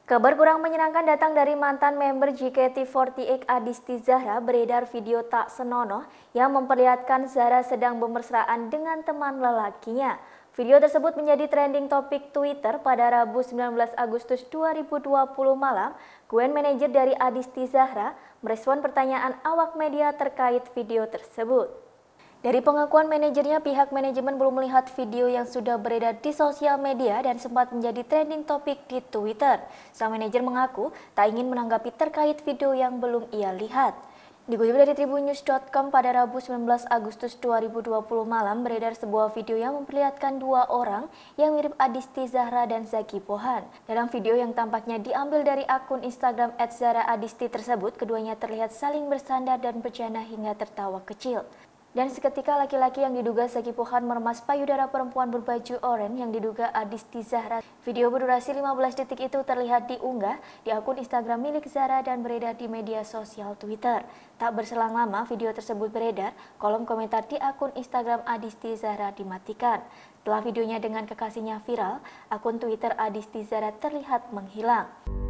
Kabar kurang menyenangkan datang dari mantan member JKT48 Adisti Zahra. Beredar video tak senonoh yang memperlihatkan Zahra sedang bermesraan dengan teman lelakinya. Video tersebut menjadi trending topik Twitter pada Rabu 19 Agustus 2020 malam. Gwen, manajer dari Adisti Zahra, merespon pertanyaan awak media terkait video tersebut. Dari pengakuan manajernya, pihak manajemen belum melihat video yang sudah beredar di sosial media dan sempat menjadi trending topik di Twitter. Sang manajer mengaku tak ingin menanggapi terkait video yang belum ia lihat. Dikutip dari tribunnews.com pada Rabu 19 Agustus 2020 malam, beredar sebuah video yang memperlihatkan dua orang yang mirip Adisti Zahra dan Zaki Pohan. Dalam video yang tampaknya diambil dari akun Instagram @zahraadisti tersebut, keduanya terlihat saling bersandar dan bercanda hingga tertawa kecil. Dan seketika laki-laki yang diduga Zaki Pohan meremas payudara perempuan berbaju oranye yang diduga Adisti Zahra. Video berdurasi 15 detik itu terlihat diunggah di akun Instagram milik Zahra dan beredar di media sosial Twitter. Tak berselang lama video tersebut beredar, kolom komentar di akun Instagram Adisti Zahra dimatikan. Setelah videonya dengan kekasihnya viral, akun Twitter Adisti Zahra terlihat menghilang.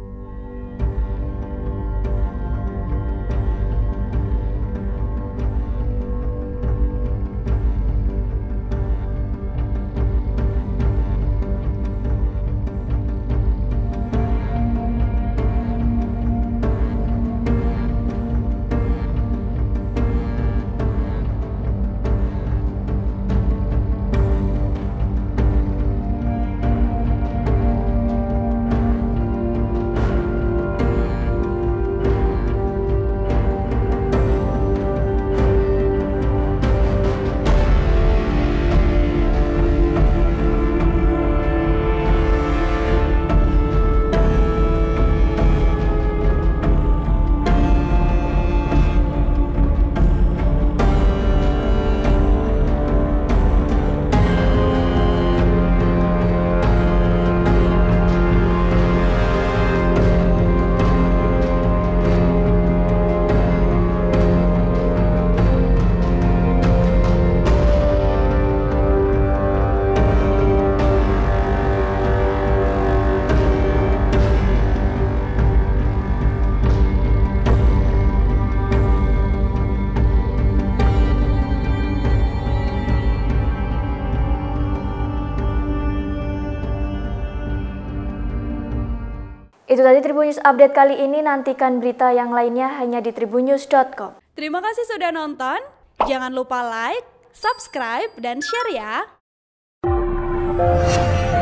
Itu tadi Tribunnews Update kali ini, nantikan berita yang lainnya hanya di tribunnews.com. Terima kasih sudah nonton, jangan lupa like, subscribe, dan share ya!